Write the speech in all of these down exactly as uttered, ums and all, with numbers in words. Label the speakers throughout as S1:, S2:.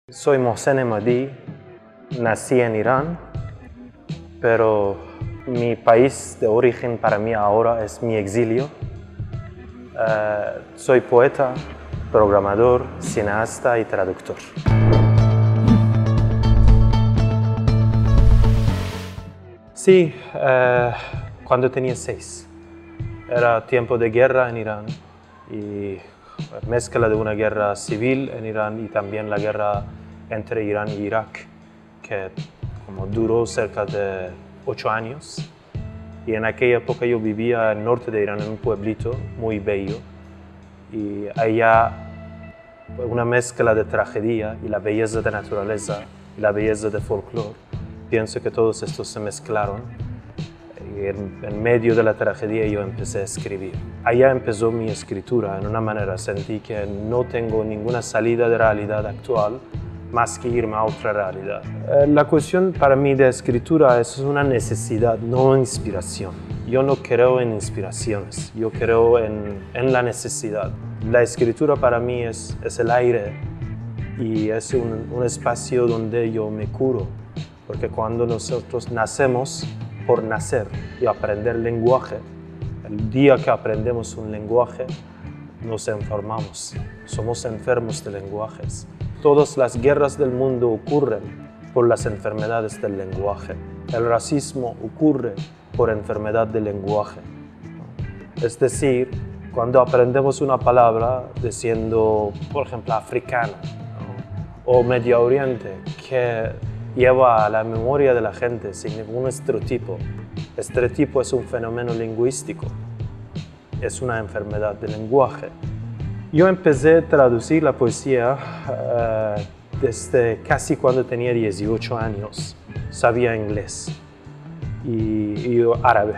S1: Soy Mohsen Emadi, nací en Irán, pero mi país de origen para mí ahora es mi exilio. Uh, soy poeta, programador, cineasta y traductor. Sí, uh, cuando tenía seis. Era tiempo de guerra en Irán y mezcla de una guerra civil en Irán y también la guerra entre Irán y Irak, que como duró cerca de ocho años. Y en aquella época yo vivía en el norte de Irán, en un pueblito muy bello. Y allá una mezcla de tragedia y la belleza de naturaleza y la belleza de folclore. Pienso que todos estos se mezclaron. Y en, en medio de la tragedia yo empecé a escribir. Allá empezó mi escritura. En una manera sentí que no tengo ninguna salida de realidad actual más que irme a otra realidad. Eh, la cuestión para mí de escritura es una necesidad, no inspiración. Yo no creo en inspiraciones, yo creo en, en la necesidad. La escritura para mí es, es el aire y es un, un espacio donde yo me curo. Porque cuando nosotros nacemos por nacer y aprender lenguaje, el día que aprendemos un lenguaje, nos enfermamos. Somos enfermos de lenguajes. Todas las guerras del mundo ocurren por las enfermedades del lenguaje. El racismo ocurre por enfermedad del lenguaje. Es decir, cuando aprendemos una palabra diciendo, por ejemplo, africano, ¿no? O Medio Oriente, que lleva a la memoria de la gente sin ningún estereotipo. Estereotipo es un fenómeno lingüístico, es una enfermedad del lenguaje. Yo empecé a traducir la poesía uh, desde casi cuando tenía dieciocho años. Sabía inglés y, y árabe.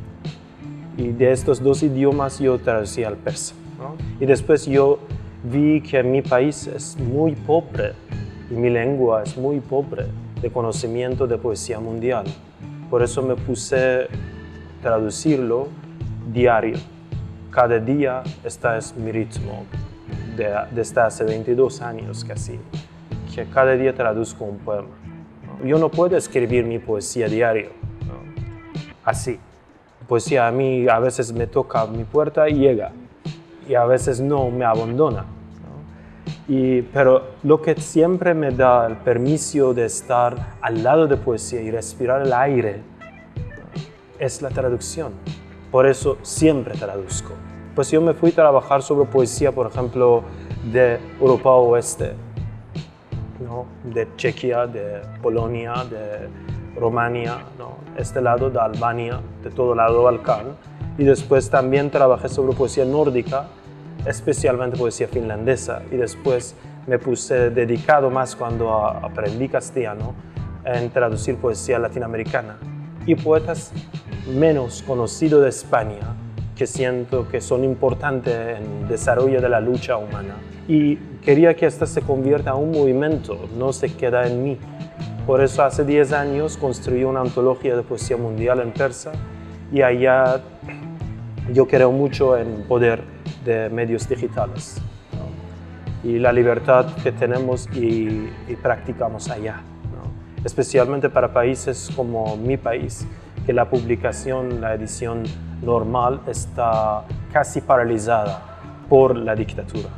S1: Y de estos dos idiomas yo traducía al persa, ¿no? Y después yo vi que mi país es muy pobre y mi lengua es muy pobre de conocimiento de poesía mundial. Por eso me puse a traducirlo diario. Cada día este es mi ritmo, de, desde hace veintidós años casi, que cada día traduzco un poema. Yo no puedo escribir mi poesía diario, ¿no? Así. Poesía a mí a veces me toca mi puerta y llega, y a veces no, me abandona. ¿no? Y, pero lo que siempre me da el permiso de estar al lado de poesía y respirar el aire, ¿no? es la traducción. Por eso siempre traduzco. Pues yo me fui a trabajar sobre poesía, por ejemplo, de Europa Oeste, ¿no? de Chequia, de Polonia, de Rumania, ¿no? este lado de Albania, de todo el lado Balcán. Y después también trabajé sobre poesía nórdica, especialmente poesía finlandesa. Y después me puse dedicado más cuando aprendí castellano en traducir poesía latinoamericana. Y poetas menos conocidos de España, que siento que son importantes en el desarrollo de la lucha humana. Y quería que esto se convierta en un movimiento, no se queda en mí. Por eso hace diez años construí una antología de poesía mundial en persa y allá yo creo mucho en el poder de medios digitales, ¿no? y la libertad que tenemos y, y practicamos allá, ¿no? especialmente para países como mi país, que la publicación, la edición normal está casi paralizada por la dictadura.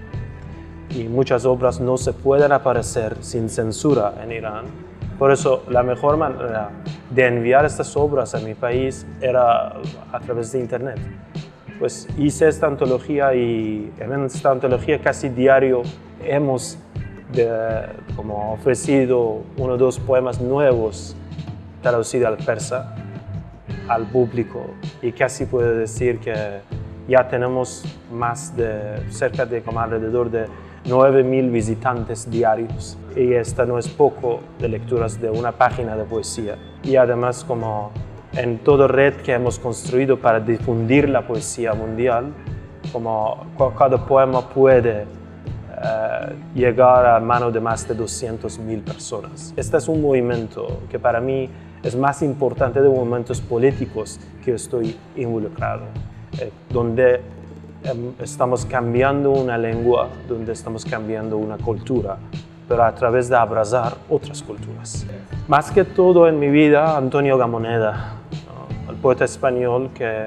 S1: Y muchas obras no se pueden aparecer sin censura en Irán. Por eso la mejor manera de enviar estas obras a mi país era a través de internet. Pues hice esta antología y en esta antología casi diario hemos de, como ofrecido uno o dos poemas nuevos traducidos al persa al público y casi puedo decir que ya tenemos más de cerca de como alrededor de nueve mil visitantes diarios y esto no es poco de lecturas de una página de poesía y además como en toda red que hemos construido para difundir la poesía mundial, como cada poema puede Uh, llegar a manos de más de doscientas mil personas. Este es un movimiento que para mí es más importante de movimientos políticos que estoy involucrado, eh, donde eh, estamos cambiando una lengua, donde estamos cambiando una cultura, pero a través de abrazar otras culturas. Más que todo en mi vida, Antonio Gamoneda, ¿no? El poeta español que,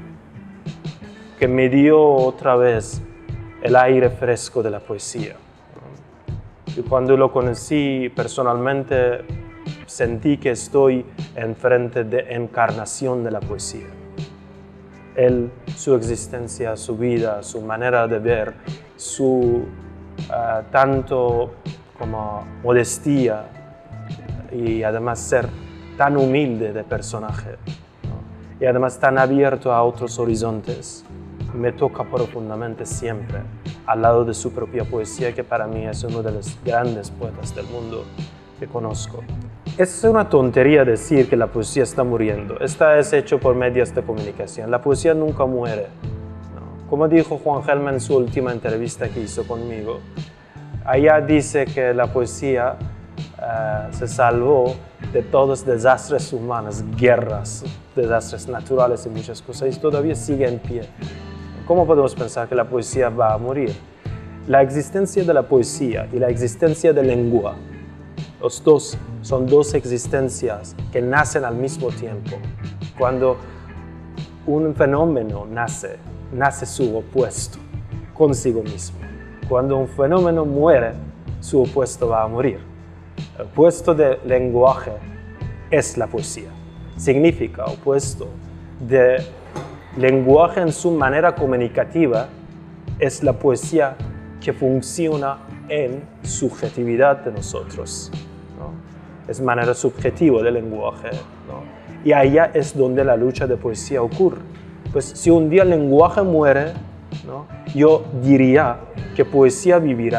S1: que me dio otra vez el aire fresco de la poesía. Y cuando lo conocí personalmente, sentí que estoy enfrente de encarnación de la poesía. Él, su existencia, su vida, su manera de ver, su uh, tanto como modestia y además ser tan humilde de personaje, ¿no? Y además tan abierto a otros horizontes, me toca profundamente siempre, al lado de su propia poesía, que para mí es uno de los grandes poetas del mundo que conozco. Es una tontería decir que la poesía está muriendo. Esta es hecho por medios de comunicación. La poesía nunca muere, ¿no? Como dijo Juan Gelman en su última entrevista que hizo conmigo, allá dice que la poesía uh, se salvó de todos los desastres humanos, guerras, desastres naturales y muchas cosas, y todavía sigue en pie. ¿Cómo podemos pensar que la poesía va a morir? La existencia de la poesía y la existencia de la lengua, los dos son dos existencias que nacen al mismo tiempo. Cuando un fenómeno nace, nace su opuesto consigo mismo. Cuando un fenómeno muere, su opuesto va a morir. El opuesto del lenguaje es la poesía. Significa opuesto de lenguaje en su manera comunicativa es la poesía que funciona en subjetividad de nosotros, ¿no? Es manera subjetiva del lenguaje, ¿no? Y allá es donde la lucha de poesía ocurre. Pues si un día el lenguaje muere, ¿no? Yo diría que poesía vivirá,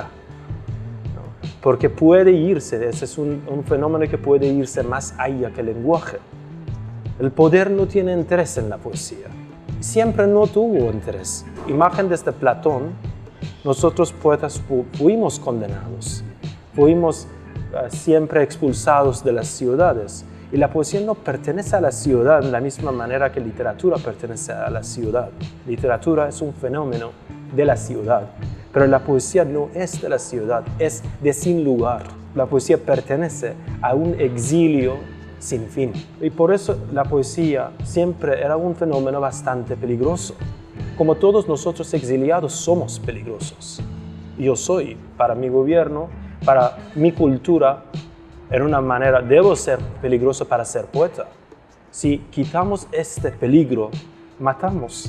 S1: ¿no? Porque puede irse, ese es un, un fenómeno que puede irse más allá que el lenguaje. El poder no tiene interés en la poesía. Siempre no tuvo interés. Imagen desde Platón, nosotros poetas fu fuimos condenados, fuimos uh, siempre expulsados de las ciudades. Y la poesía no pertenece a la ciudad de la misma manera que literatura pertenece a la ciudad. Literatura es un fenómeno de la ciudad, pero la poesía no es de la ciudad, es de sin lugar. La poesía pertenece a un exilio sin fin. Y por eso la poesía siempre era un fenómeno bastante peligroso. Como todos nosotros exiliados somos peligrosos. Yo soy, para mi gobierno, para mi cultura, en una manera, debo ser peligroso para ser poeta. Si quitamos este peligro, matamos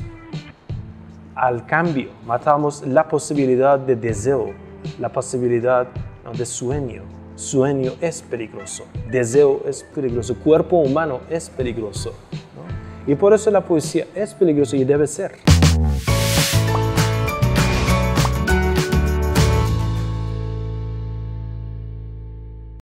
S1: al cambio, matamos la posibilidad de deseo, la posibilidad, ¿no?, de sueño. Sueño es peligroso, deseo es peligroso, cuerpo humano es peligroso, ¿no? Y por eso la poesía es peligrosa y debe ser.